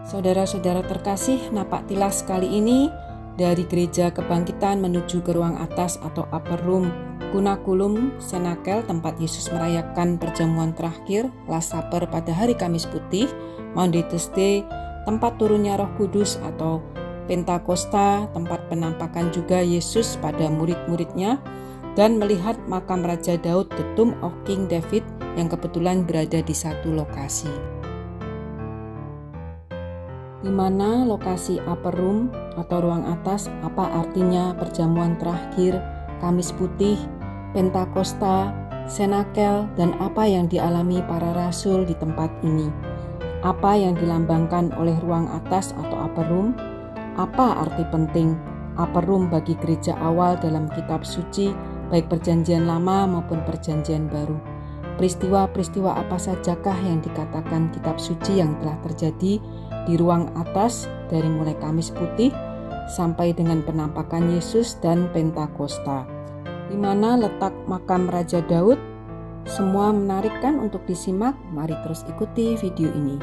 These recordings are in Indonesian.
Saudara-saudara terkasih, napak tilas kali ini dari Gereja Kebangkitan menuju ke ruang atas atau upper room, Kunakulum Senakel, tempat Yesus merayakan perjamuan terakhir, Last Supper pada hari Kamis Putih, Maundy Thursday, tempat turunnya Roh Kudus atau Pentakosta, tempat penampakan juga Yesus pada murid-muridnya, dan melihat makam Raja Daud, the Tomb of King David, yang kebetulan berada di satu lokasi. Di mana lokasi upper room atau ruang atas, apa artinya perjamuan terakhir, Kamis Putih, Pentakosta, Senakel, dan apa yang dialami para rasul di tempat ini. Apa yang dilambangkan oleh ruang atas atau upper room? Apa arti penting upper room bagi gereja awal dalam kitab suci, baik perjanjian lama maupun perjanjian baru? Peristiwa-peristiwa apa sajakah yang dikatakan kitab suci yang telah terjadi di ruang atas dari mulai Kamis Putih sampai dengan penampakan Yesus dan Pentakosta? Di mana letak makam Raja Daud? Semua menarik kan untuk disimak? Mari terus ikuti video ini.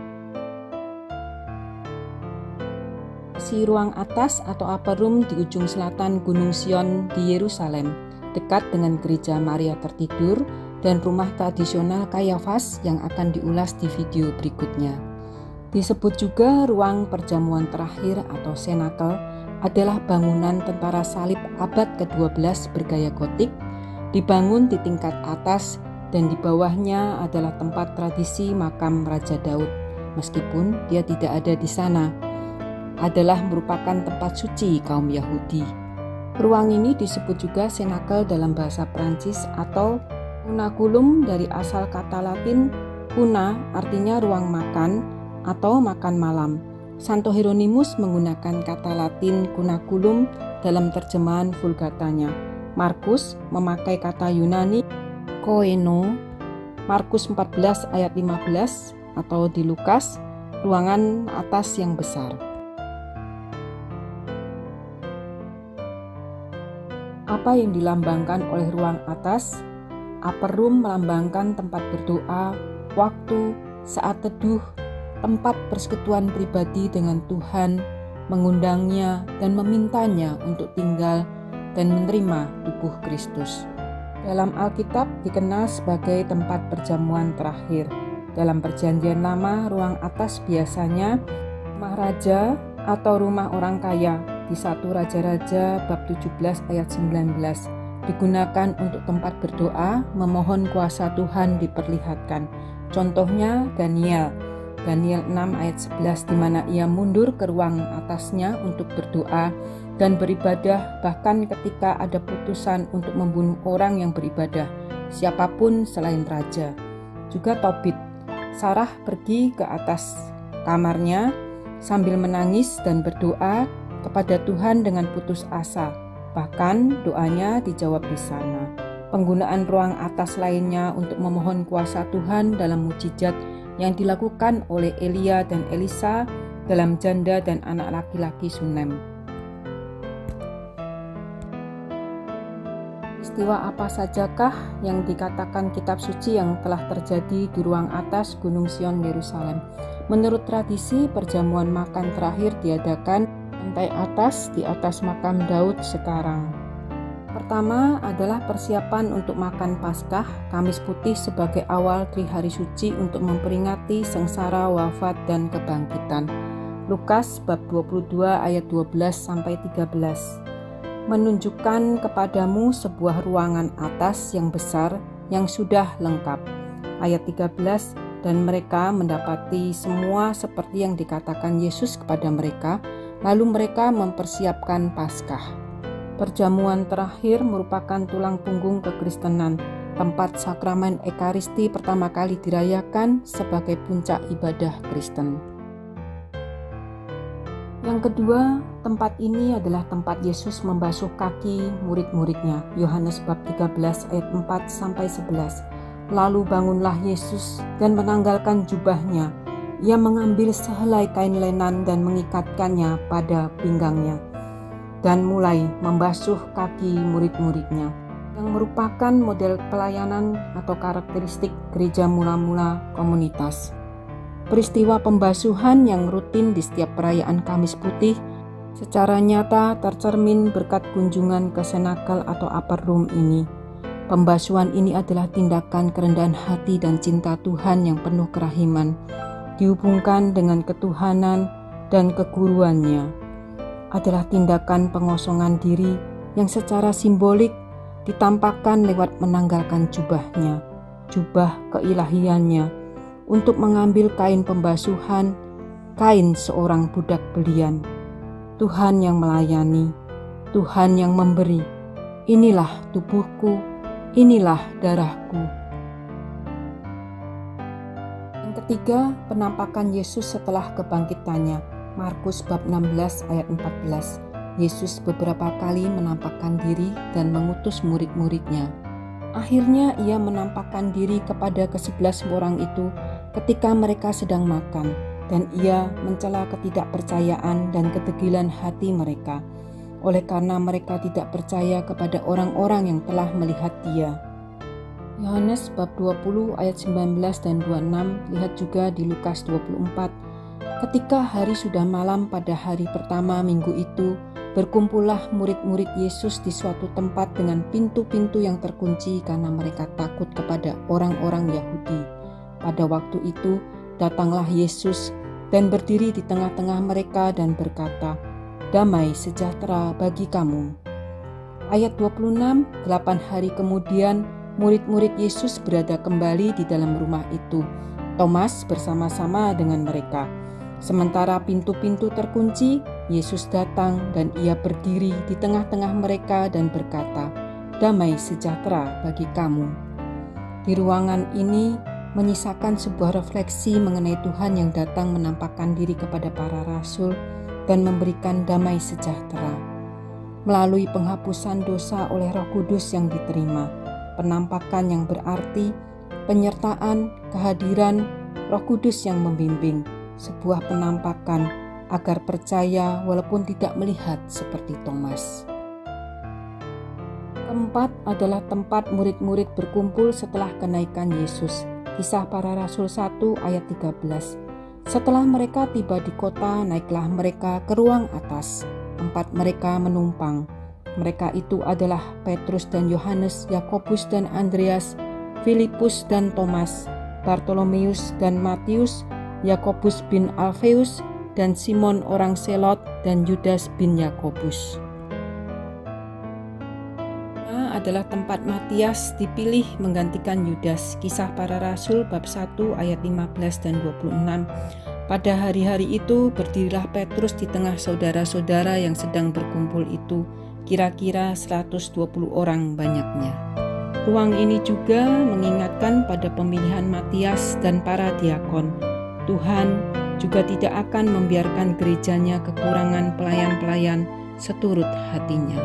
Si ruang atas atau upper room di ujung selatan Gunung Sion di Yerusalem, dekat dengan gereja Maria Tertidur dan rumah tradisional Kayafas yang akan diulas di video berikutnya. Disebut juga ruang perjamuan terakhir atau Senakel, adalah bangunan tentara salib abad ke-12 bergaya gotik, dibangun di tingkat atas dan di bawahnya adalah tempat tradisi makam Raja Daud. Meskipun dia tidak ada di sana, adalah merupakan tempat suci kaum Yahudi. Ruang ini disebut juga Senakel dalam bahasa Prancis atau Kunakulum dari asal kata Latin kuna, artinya ruang makan atau makan malam. Santo Hieronymus menggunakan kata Latin kunakulum dalam terjemahan Vulgatanya. Markus memakai kata Yunani koeno. Markus 14 ayat 15 atau di Lukas, ruangan atas yang besar. Apa yang dilambangkan oleh ruang atas? Upper room melambangkan tempat berdoa, waktu, saat teduh, tempat persekutuan pribadi dengan Tuhan, mengundangnya dan memintanya untuk tinggal dan menerima tubuh Kristus. Dalam Alkitab dikenal sebagai tempat perjamuan terakhir. Dalam perjanjian lama, ruang atas biasanya rumah raja atau rumah orang kaya di 1 Raja-Raja bab 17 ayat 19. Digunakan untuk tempat berdoa, memohon kuasa Tuhan diperlihatkan. Contohnya Daniel 6 ayat 11, di mana ia mundur ke ruang atasnya untuk berdoa dan beribadah bahkan ketika ada putusan untuk membunuh orang yang beribadah, siapapun selain raja. Juga Tobit, Sarah pergi ke atas kamarnya sambil menangis dan berdoa kepada Tuhan dengan putus asa. Bahkan doanya dijawab di sana. Penggunaan ruang atas lainnya untuk memohon kuasa Tuhan dalam mukjizat yang dilakukan oleh Elia dan Elisa dalam janda dan anak laki-laki Sunem. Peristiwa apa sajakah yang dikatakan kitab suci yang telah terjadi di ruang atas Gunung Sion Yerusalem? Menurut tradisi, perjamuan makan terakhir diadakan lantai atas di atas makam Daud sekarang. Pertama adalah persiapan untuk makan Paskah, Kamis Putih sebagai awal Trihari Suci untuk memperingati sengsara, wafat, dan kebangkitan. Lukas bab 22 ayat 12-13 menunjukkan kepadamu sebuah ruangan atas yang besar yang sudah lengkap. Ayat 13, dan mereka mendapati semua seperti yang dikatakan Yesus kepada mereka, lalu mereka mempersiapkan Paskah. Perjamuan terakhir merupakan tulang punggung kekristenan, tempat sakramen Ekaristi pertama kali dirayakan sebagai puncak ibadah Kristen. Yang kedua, tempat ini adalah tempat Yesus membasuh kaki murid-muridnya. Yohanes bab 13 ayat 4-11. Lalu bangunlah Yesus dan menanggalkan jubahnya. Ia mengambil sehelai kain lenan dan mengikatkannya pada pinggangnya dan mulai membasuh kaki murid-muridnya, yang merupakan model pelayanan atau karakteristik gereja mula-mula komunitas. Peristiwa pembasuhan yang rutin di setiap perayaan Kamis Putih secara nyata tercermin berkat kunjungan ke senakel atau upper room ini. Pembasuhan ini adalah tindakan kerendahan hati dan cinta Tuhan yang penuh kerahiman, dihubungkan dengan ketuhanan dan keguruannya. Adalah tindakan pengosongan diri yang secara simbolik ditampakkan lewat menanggalkan jubahnya, jubah keilahiannya, untuk mengambil kain pembasuhan, kain seorang budak belian. Tuhan yang melayani, Tuhan yang memberi. Inilah tubuhku, inilah darahku. Yang ketiga, penampakan Yesus setelah kebangkitannya. Markus bab 16 ayat 14. Yesus beberapa kali menampakkan diri dan mengutus murid-muridnya. Akhirnya ia menampakkan diri kepada ke-11 orang itu ketika mereka sedang makan, dan ia mencela ketidakpercayaan dan kedegilan hati mereka, oleh karena mereka tidak percaya kepada orang-orang yang telah melihat dia. Yohanes bab 20 ayat 19 dan 26, lihat juga di Lukas 24. Ketika hari sudah malam pada hari pertama minggu itu, berkumpullah murid-murid Yesus di suatu tempat dengan pintu-pintu yang terkunci karena mereka takut kepada orang-orang Yahudi. Pada waktu itu, datanglah Yesus dan berdiri di tengah-tengah mereka dan berkata, "Damai sejahtera bagi kamu." Ayat 26, 8 hari kemudian, murid-murid Yesus berada kembali di dalam rumah itu. Thomas bersama-sama dengan mereka. Sementara pintu-pintu terkunci, Yesus datang dan ia berdiri di tengah-tengah mereka dan berkata, "Damai sejahtera bagi kamu." Di ruangan ini menyisakan sebuah refleksi mengenai Tuhan yang datang menampakkan diri kepada para rasul dan memberikan damai sejahtera. Melalui penghapusan dosa oleh Roh Kudus yang diterima, penampakan yang berarti penyertaan, kehadiran Roh Kudus yang membimbing, sebuah penampakan agar percaya walaupun tidak melihat seperti Thomas. Keempat adalah tempat murid-murid berkumpul setelah kenaikan Yesus. Kisah Para Rasul 1 ayat 13. Setelah mereka tiba di kota, naiklah mereka ke ruang atas, tempat mereka menumpang. Mereka itu adalah Petrus dan Yohanes, Yakobus dan Andreas, Filipus dan Thomas, Bartolomeus dan Matius, Yakobus bin Alfeus, dan Simon orang Selot, dan Yudas bin Yakobus. Adalah tempat Matias dipilih menggantikan Yudas. Kisah Para Rasul bab 1 ayat 15 dan 26. Pada hari-hari itu berdirilah Petrus di tengah saudara-saudara yang sedang berkumpul itu, kira-kira 120 orang banyaknya. Ruang ini juga mengingatkan pada pemilihan Matias dan para diakon. Tuhan juga tidak akan membiarkan gerejanya kekurangan pelayan-pelayan seturut hatinya.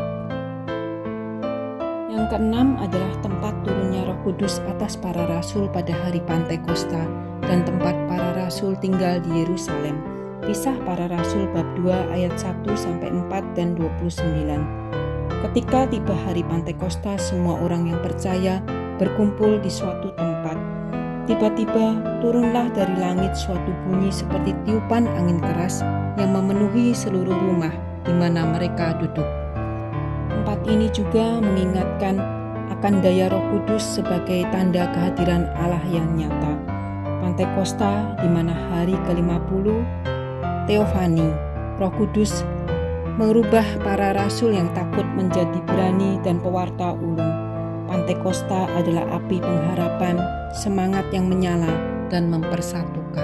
Yang keenam adalah tempat turunnya Roh Kudus atas para rasul pada hari Pantekosta dan tempat para rasul tinggal di Yerusalem. Kisah Para Rasul bab 2 ayat 1-4 dan 29. Ketika tiba hari Pantekosta, semua orang yang percaya berkumpul di suatu tempat. Tiba-tiba turunlah dari langit suatu bunyi seperti tiupan angin keras yang memenuhi seluruh rumah di mana mereka duduk. Tempat ini juga mengingatkan akan daya Roh Kudus sebagai tanda kehadiran Allah yang nyata. Pantekosta di mana hari ke-50, Teofani, Roh Kudus merubah para rasul yang takut menjadi berani dan pewarta ulung. Pantekosta adalah api pengharapan, semangat yang menyala dan mempersatukan.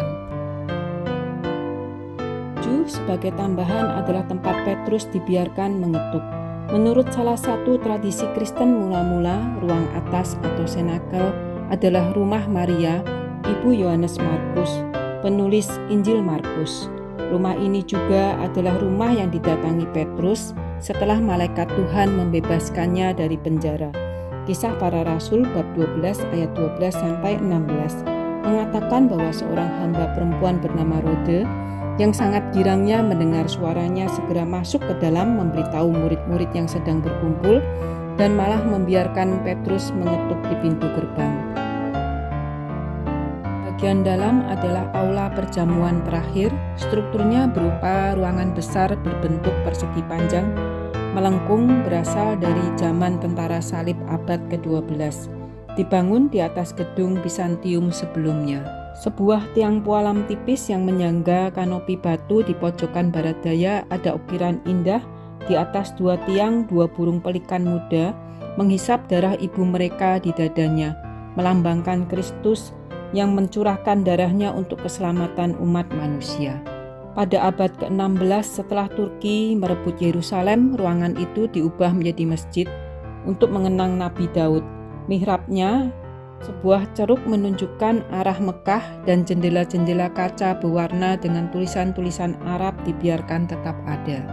Sebagai tambahan adalah tempat Petrus dibiarkan mengetuk. Menurut salah satu tradisi Kristen mula-mula, ruang atas atau senakel adalah rumah Maria, ibu Yohanes Markus, penulis Injil Markus. Rumah ini juga adalah rumah yang didatangi Petrus setelah malaikat Tuhan membebaskannya dari penjara. Kisah Para Rasul bab 12 ayat 12-16 mengatakan bahwa seorang hamba perempuan bernama Rode yang sangat girangnya mendengar suaranya segera masuk ke dalam memberitahu murid-murid yang sedang berkumpul dan malah membiarkan Petrus mengetuk di pintu gerbang. Bagian dalam adalah aula perjamuan terakhir. Strukturnya berupa ruangan besar berbentuk persegi panjang, melengkung, berasal dari zaman tentara salib abad ke-12. Dibangun di atas gedung Bizantium sebelumnya. Sebuah tiang pualam tipis yang menyangga kanopi batu di pojokan barat daya ada ukiran indah. Di atas dua tiang, dua burung pelikan muda menghisap darah ibu mereka di dadanya, melambangkan Kristus yang mencurahkan darahnya untuk keselamatan umat manusia. Pada abad ke-16 setelah Turki merebut Yerusalem, ruangan itu diubah menjadi masjid untuk mengenang Nabi Daud. Mihrabnya, sebuah ceruk menunjukkan arah Mekah, dan jendela-jendela kaca berwarna dengan tulisan-tulisan Arab dibiarkan tetap ada.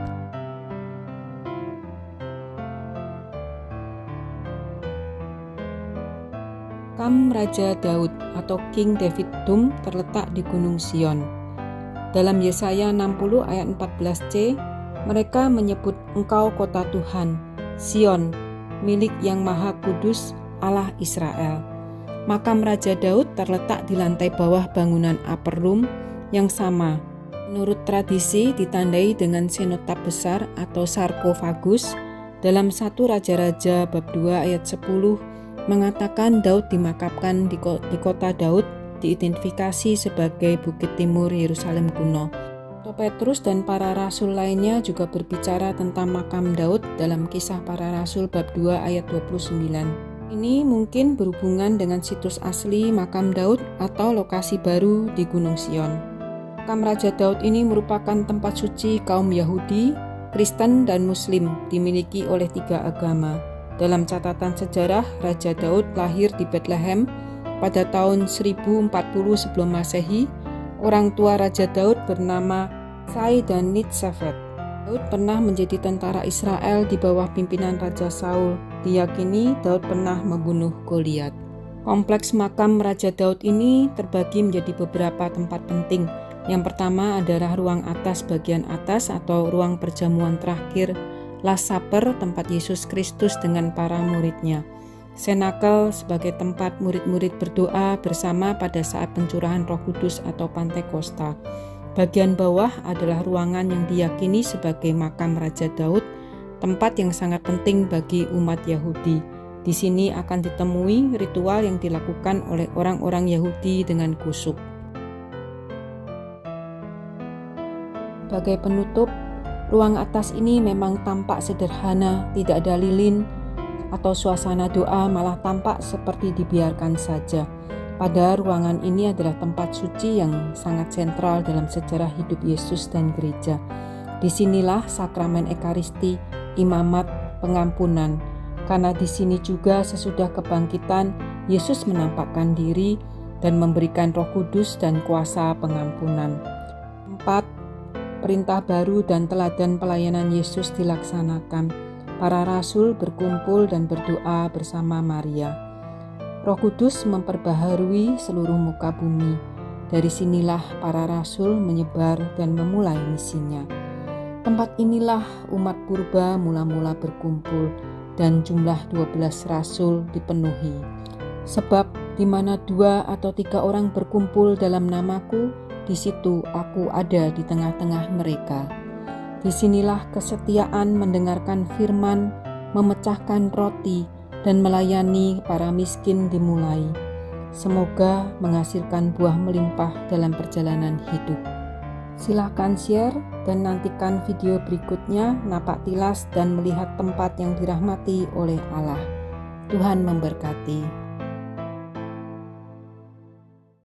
Makam Raja Daud atau King David Dome terletak di Gunung Sion. Dalam Yesaya 60 ayat 14c, mereka menyebut Engkau kota Tuhan, Sion, milik yang Maha Kudus, Allah Israel. Makam Raja Daud terletak di lantai bawah bangunan Upper Room yang sama. Menurut tradisi ditandai dengan senotap besar atau sarkofagus. Dalam 1 Raja-Raja bab 2 ayat 10 mengatakan Daud dimakamkan di kota Daud, diidentifikasi sebagai Bukit Timur Yerusalem kuno. Petrus dan para rasul lainnya juga berbicara tentang makam Daud dalam Kisah Para Rasul bab 2 ayat 29. Ini mungkin berhubungan dengan situs asli makam Daud atau lokasi baru di Gunung Sion. Makam Raja Daud ini merupakan tempat suci kaum Yahudi, Kristen, dan Muslim, dimiliki oleh 3 agama. Dalam catatan sejarah, Raja Daud lahir di Bethlehem pada tahun 1040 sebelum Masehi. Orang tua Raja Daud bernama Isai dan Nitsefet. Daud pernah menjadi tentara Israel di bawah pimpinan Raja Saul. Diyakini Daud pernah membunuh Goliat. Kompleks makam Raja Daud ini terbagi menjadi beberapa tempat penting. Yang pertama adalah ruang atas bagian atas atau ruang perjamuan terakhir, Last Supper, tempat Yesus Kristus dengan para muridnya. Senakel sebagai tempat murid-murid berdoa bersama pada saat pencurahan Roh Kudus atau Pantekosta. Bagian bawah adalah ruangan yang diyakini sebagai makam Raja Daud, tempat yang sangat penting bagi umat Yahudi. Di sini akan ditemui ritual yang dilakukan oleh orang-orang Yahudi dengan kusuk. Sebagai penutup, ruang atas ini memang tampak sederhana, tidak ada lilin atau suasana doa, malah tampak seperti dibiarkan saja. Padahal ruangan ini adalah tempat suci yang sangat sentral dalam sejarah hidup Yesus dan gereja. Disinilah sakramen Ekaristi, imamat, pengampunan. Karena di sini juga sesudah kebangkitan, Yesus menampakkan diri dan memberikan Roh Kudus dan kuasa pengampunan. 4. Perintah baru dan teladan pelayanan Yesus dilaksanakan. Para rasul berkumpul dan berdoa bersama Maria. Roh Kudus memperbaharui seluruh muka bumi. Dari sinilah para rasul menyebar dan memulai misinya. Tempat inilah umat purba mula-mula berkumpul dan jumlah 12 rasul dipenuhi. Sebab di mana 2 atau 3 orang berkumpul dalam namaku, di situ aku ada di tengah-tengah mereka. Disinilah kesetiaan mendengarkan firman, memecahkan roti, dan melayani para miskin dimulai. Semoga menghasilkan buah melimpah dalam perjalanan hidup. Silahkan share dan nantikan video berikutnya, napak tilas dan melihat tempat yang dirahmati oleh Allah. Tuhan memberkati.